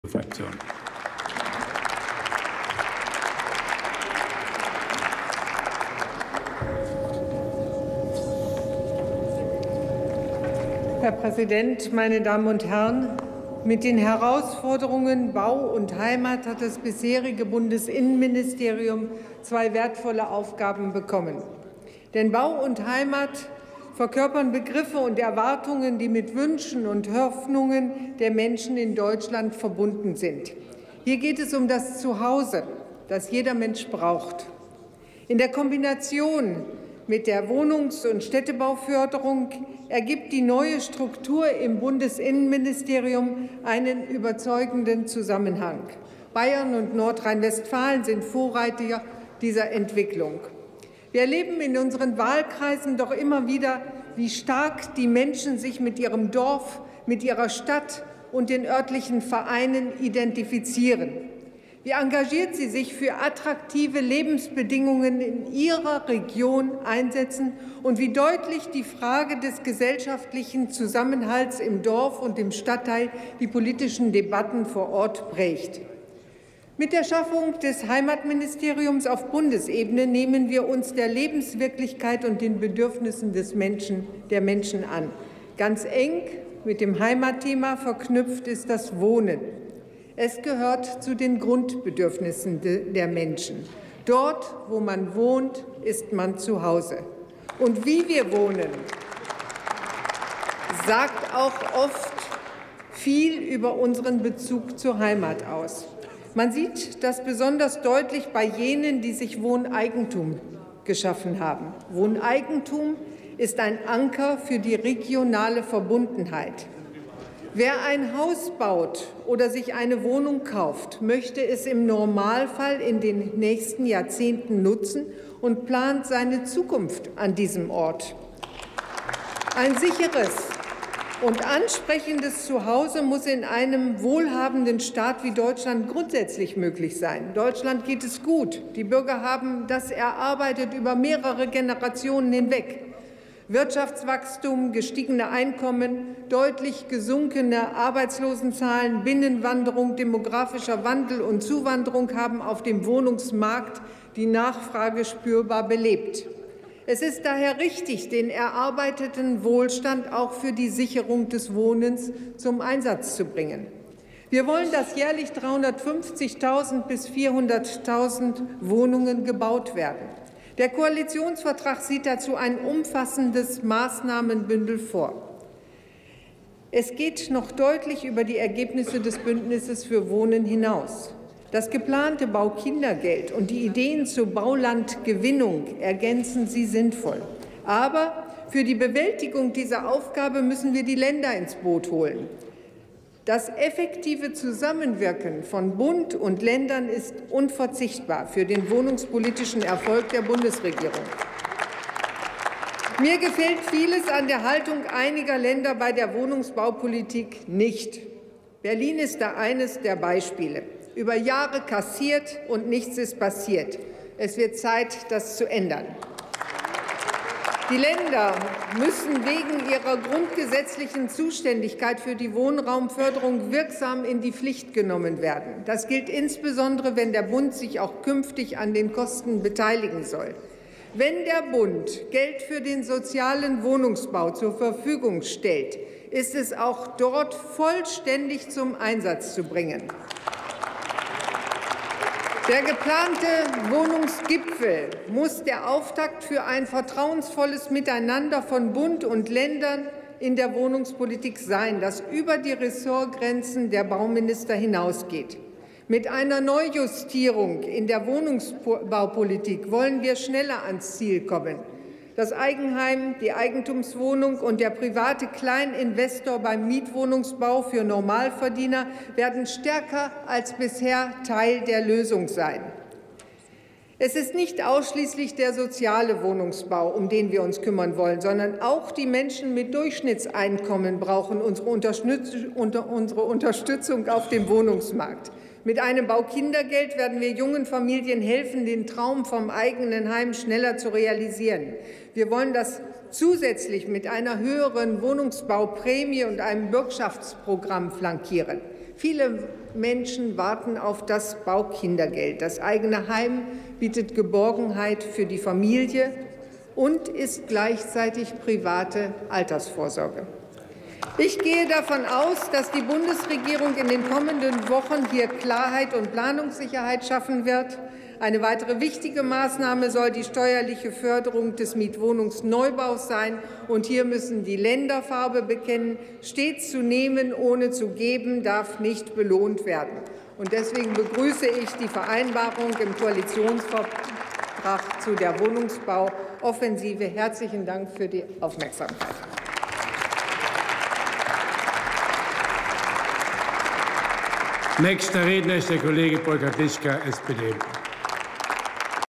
Fraktion. Herr Präsident, meine Damen und Herren! Mit den Herausforderungen Bau und Heimat hat das bisherige Bundesinnenministerium zwei wertvolle Aufgaben bekommen. Denn Bau und Heimat verkörpern Begriffe und Erwartungen, die mit Wünschen und Hoffnungen der Menschen in Deutschland verbunden sind. Hier geht es um das Zuhause, das jeder Mensch braucht. In der Kombination mit der Wohnungs- und Städtebauförderung ergibt die neue Struktur im Bundesinnenministerium einen überzeugenden Zusammenhang. Bayern und Nordrhein-Westfalen sind Vorreiter dieser Entwicklung. Wir erleben in unseren Wahlkreisen doch immer wieder, wie stark die Menschen sich mit ihrem Dorf, mit ihrer Stadt und den örtlichen Vereinen identifizieren. Wie engagiert sie sich für attraktive Lebensbedingungen in ihrer Region einsetzen und wie deutlich die Frage des gesellschaftlichen Zusammenhalts im Dorf und im Stadtteil die politischen Debatten vor Ort prägt. Mit der Schaffung des Heimatministeriums auf Bundesebene nehmen wir uns der Lebenswirklichkeit und den Bedürfnissen der Menschen an. Ganz eng mit dem Heimatthema verknüpft ist das Wohnen. Es gehört zu den Grundbedürfnissen der Menschen. Dort, wo man wohnt, ist man zu Hause. Und wie wir wohnen, sagt auch oft viel über unseren Bezug zur Heimat aus. Man sieht das besonders deutlich bei jenen, die sich Wohneigentum geschaffen haben. Wohneigentum ist ein Anker für die regionale Verbundenheit. Wer ein Haus baut oder sich eine Wohnung kauft, möchte es im Normalfall in den nächsten Jahrzehnten nutzen und plant seine Zukunft an diesem Ort. Ein sicheres und ansprechendes Zuhause muss in einem wohlhabenden Staat wie Deutschland grundsätzlich möglich sein. Deutschland geht es gut. Die Bürger haben das erarbeitet über mehrere Generationen hinweg. Wirtschaftswachstum, gestiegene Einkommen, deutlich gesunkene Arbeitslosenzahlen, Binnenwanderung, demografischer Wandel und Zuwanderung haben auf dem Wohnungsmarkt die Nachfrage spürbar belebt. Es ist daher richtig, den erarbeiteten Wohlstand auch für die Sicherung des Wohnens zum Einsatz zu bringen. Wir wollen, dass jährlich 350.000 bis 400.000 Wohnungen gebaut werden. Der Koalitionsvertrag sieht dazu ein umfassendes Maßnahmenbündel vor. Es geht noch deutlich über die Ergebnisse des Bündnisses für Wohnen hinaus. Das geplante Baukindergeld und die Ideen zur Baulandgewinnung ergänzen sie sinnvoll. Aber für die Bewältigung dieser Aufgabe müssen wir die Länder ins Boot holen. Das effektive Zusammenwirken von Bund und Ländern ist unverzichtbar für den wohnungspolitischen Erfolg der Bundesregierung. Mir gefällt vieles an der Haltung einiger Länder bei der Wohnungsbaupolitik nicht. Berlin ist da eines der Beispiele. Über Jahre kassiert und nichts ist passiert. Es wird Zeit, das zu ändern. Die Länder müssen wegen ihrer grundgesetzlichen Zuständigkeit für die Wohnraumförderung wirksam in die Pflicht genommen werden. Das gilt insbesondere, wenn der Bund sich auch künftig an den Kosten beteiligen soll. Wenn der Bund Geld für den sozialen Wohnungsbau zur Verfügung stellt, ist es auch dort vollständig zum Einsatz zu bringen. Der geplante Wohnungsgipfel muss der Auftakt für ein vertrauensvolles Miteinander von Bund und Ländern in der Wohnungspolitik sein, das über die Ressortgrenzen der Bauminister hinausgeht. Mit einer Neujustierung in der Wohnungsbaupolitik wollen wir schneller ans Ziel kommen. Das Eigenheim, die Eigentumswohnung und der private Kleininvestor beim Mietwohnungsbau für Normalverdiener werden stärker als bisher Teil der Lösung sein. Es ist nicht ausschließlich der soziale Wohnungsbau, um den wir uns kümmern wollen, sondern auch die Menschen mit Durchschnittseinkommen brauchen unsere Unterstützung auf dem Wohnungsmarkt. Mit einem Baukindergeld werden wir jungen Familien helfen, den Traum vom eigenen Heim schneller zu realisieren. Wir wollen das zusätzlich mit einer höheren Wohnungsbauprämie und einem Bürgschaftsprogramm flankieren. Viele Menschen warten auf das Baukindergeld. Das eigene Heim bietet Geborgenheit für die Familie und ist gleichzeitig private Altersvorsorge. Ich gehe davon aus, dass die Bundesregierung in den kommenden Wochen hier Klarheit und Planungssicherheit schaffen wird. Eine weitere wichtige Maßnahme soll die steuerliche Förderung des Mietwohnungsneubaus sein. Und hier müssen die Länder Farbe bekennen. Stets zu nehmen, ohne zu geben, darf nicht belohnt werden. Und deswegen begrüße ich die Vereinbarung im Koalitionsvertrag zu der Wohnungsbauoffensive. Herzlichen Dank für die Aufmerksamkeit. Nächster Redner ist der Kollege Volker Pichka, SPD.